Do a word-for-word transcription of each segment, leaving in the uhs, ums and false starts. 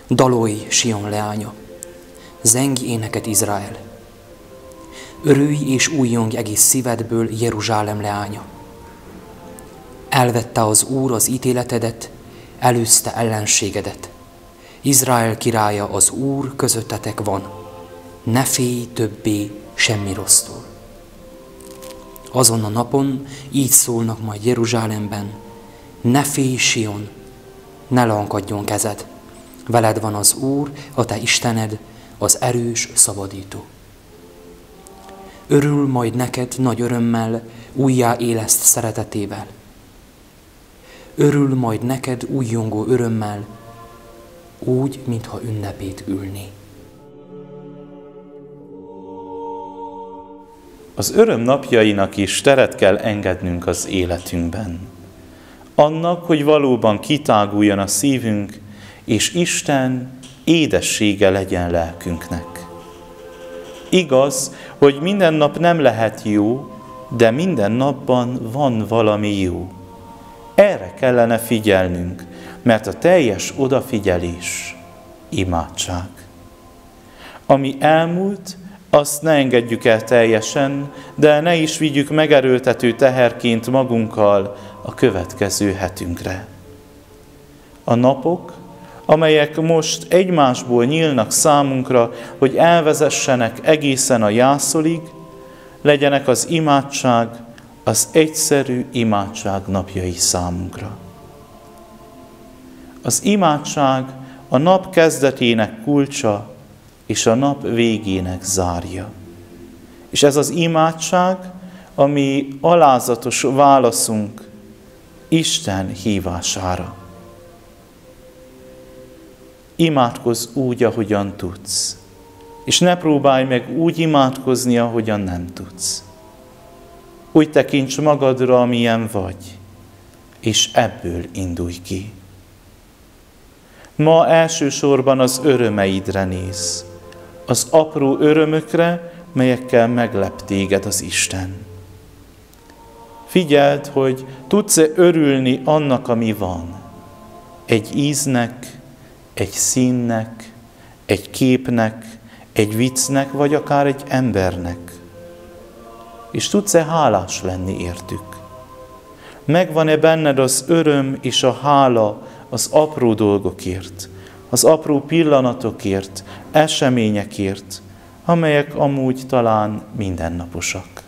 Dalolj, Sion leánya, zengj éneket, Izrael. Örülj és újjongj egész szívedből, Jeruzsálem leánya. Elvette az Úr az ítéletedet, elűzte ellenségedet. Izrael királya, az Úr közöttetek van. Ne félj többé semmi rossztól. Azon a napon így szólnak majd Jeruzsálemben: ne félj, Sion, ne lankadjon kezed. Veled van az Úr, a te Istened, az erős szabadító. Örül majd neked nagy örömmel, újjáéleszt szeretetével. Örül majd neked újjongó örömmel, úgy, mintha ünnepét ülné. Az öröm napjainak is teret kell engednünk az életünkben. Annak, hogy valóban kitáguljon a szívünk, és Isten édessége legyen lelkünknek. Igaz, hogy minden nap nem lehet jó, de minden napban van valami jó. Erre kellene figyelnünk, mert a teljes odafigyelés imádság. Ami elmúlt, azt ne engedjük el teljesen, de ne is vigyük megerőltető teherként magunkkal a következő hetünkre. A napok, amelyek most egymásból nyílnak számunkra, hogy elvezessenek egészen a jászolig, legyenek az imádság, az egyszerű imádság napjai számunkra. Az imádság a nap kezdetének kulcsa, és a nap végének zárja. És ez az imádság, ami alázatos válaszunk Isten hívására. Imádkozz úgy, ahogyan tudsz, és ne próbálj meg úgy imádkozni, ahogyan nem tudsz. Úgy tekints magadra, amilyen vagy, és ebből indulj ki. Ma elsősorban az örömeidre néz, az apró örömökre, melyekkel meglep téged az Isten. Figyeld, hogy tudsz-e örülni annak, ami van. Egy íznek, egy színnek, egy képnek, egy viccnek, vagy akár egy embernek. És tudsz-e hálás lenni értük? Megvan-e benned az öröm és a hála az apró dolgokért, az apró pillanatokért, eseményekért, amelyek amúgy talán mindennaposak?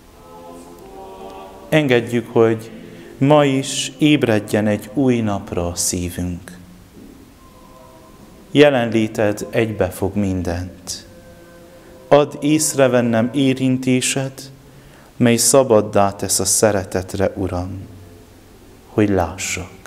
Engedjük, hogy ma is ébredjen egy új napra a szívünk. Jelenléted egybefog mindent. Add észrevennem érintésed, mely szabaddá tesz a szeretetre, Uram, hogy lássak.